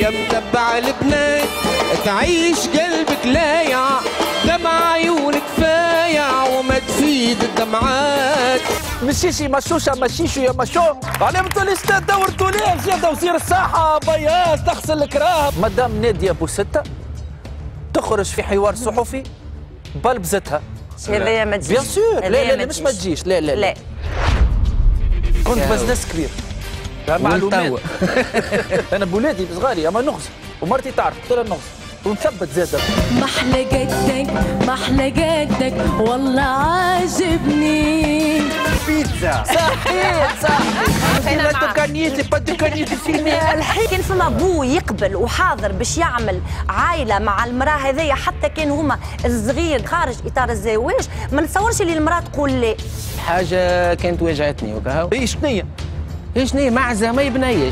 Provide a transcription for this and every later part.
يا متبع البنات تعيش قلبك لايع، دمع عيونك فايع وما تفيد الدمعات. مشيشي مشوشة مشيشو يا مشو علامة الاستاد دور توليف زيادة وزير الصحة بياض تغسل الكراهب. مدام نادية بوستة تخرج في حوار صحفي بلبزتها. هذايا ما تجيش. بيان سور. لا مش ما تجيش. لا كنت بزنس كبير معلومات. انا بولادي صغاري اما نغزى ومرتي تعرف قلت لها نغزى ونثبت زادة. محلى جدك محلى جدك والله عاجبني. بيتزا صحيح لا تكنيتي با تكنيتي فيني. الحين كان فما بو يقبل وحاضر باش يعمل عائله مع المراه هذيا، حتى كان هما الصغير خارج اطار الزواج، ما نتصورش اللي المراه تقول لا. حاجه كانت واجعتني وكهو. اي شنية؟ شنيا معزه ما يبنيش.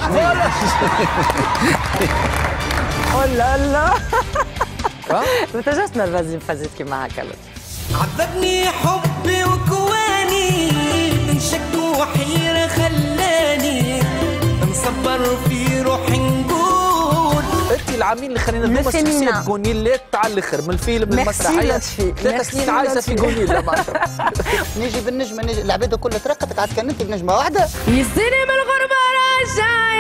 ولا لا ما تجاش نرفزي فازت كيما هكا. عذبني حبي وكواني من شك وحيرة خلاني نصبر في روحي نقول. انت العامين اللي خلينا نضم شخصية غونيلات على الاخر من الفيلم المسرحية 3 سنين عايشة في غونيلا. نيجي بالنجمة العباد كلها ترقت قعدت كان انت بنجمة واحدة. يزيني من الغربة راجع